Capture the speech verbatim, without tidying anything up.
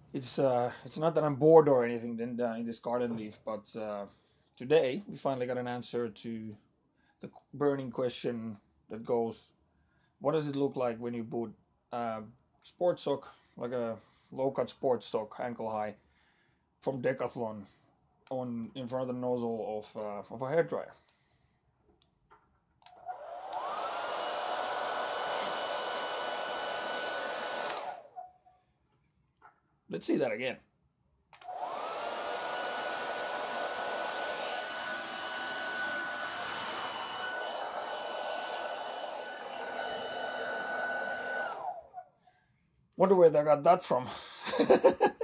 It's uh, it's not that I'm bored or anything in, uh, in this garden leaf, but uh, today we finally got an answer to the burning question that goes, what does it look like when you put a sports sock, like a low cut sports sock, ankle high, from Decathlon on in front of the nozzle of uh, of a hairdryer? Let's see that again. Wonder where they got that from.